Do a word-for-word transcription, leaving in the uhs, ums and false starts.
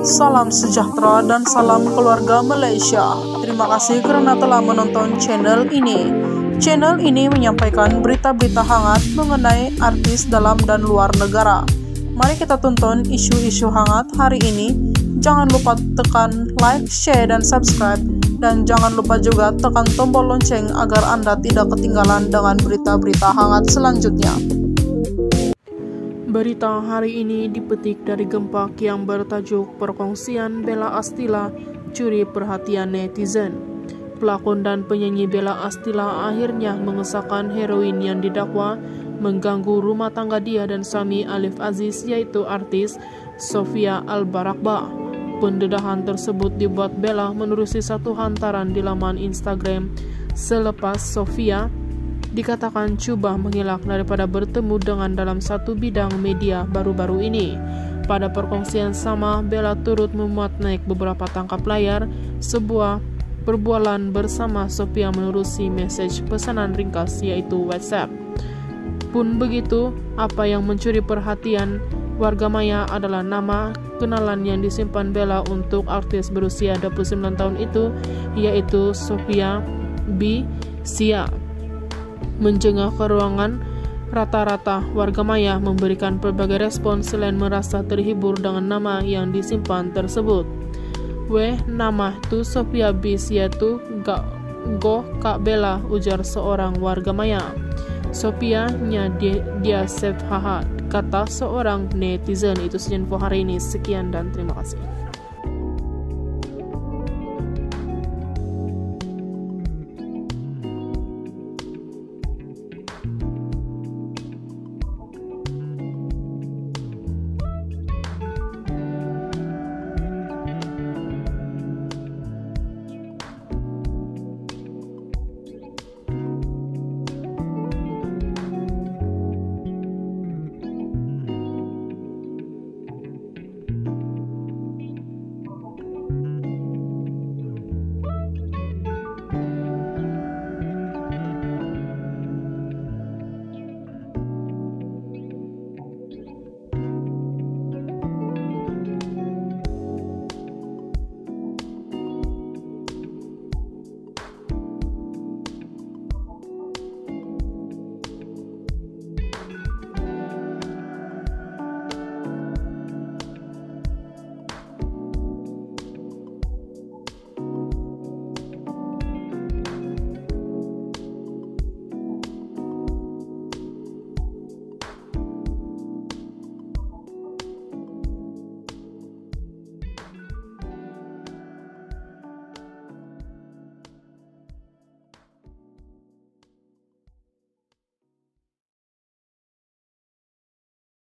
Salam sejahtera dan salam keluarga Malaysia. Terima kasih karena telah menonton channel ini. Channel ini menyampaikan berita-berita hangat mengenai artis dalam dan luar negara. Mari kita tonton isu-isu hangat hari ini. Jangan lupa tekan like, share, dan subscribe. Dan jangan lupa juga tekan tombol lonceng agar Anda tidak ketinggalan dengan berita-berita hangat selanjutnya. Berita hari ini dipetik dari Gempak yang bertajuk Perkongsian Bella Astila Curi Perhatian Netizen. Pelakon dan penyanyi Bella Astila akhirnya mengesahkan heroin yang didakwa mengganggu rumah tangga dia dan suami Alif Aziz, yaitu artis Sofia Al-Barakba. Pendedahan tersebut dibuat Bella menerusi satu hantaran di laman Instagram selepas Sofia dikatakan coba mengelak daripada bertemu dengan dalam satu bidang media baru-baru ini. Pada perkongsian sama, Bella turut memuat naik beberapa tangkap layar sebuah perbualan bersama Sofia menerusi message pesanan ringkas yaitu WhatsApp. Pun begitu, apa yang mencuri perhatian warga maya adalah nama kenalan yang disimpan Bella untuk artis berusia dua puluh sembilan tahun itu, yaitu Sofia B. Sia. Menjengah ke ruangan, rata-rata warga maya memberikan berbagai respon selain merasa terhibur dengan nama yang disimpan tersebut. Weh, nama tu Sofia B. Sia tu gak go Kak Bella, ujar seorang warga maya. Sofia nya dia, dia save haha, kata seorang netizen. Itu saja info hari ini. Sekian dan terima kasih.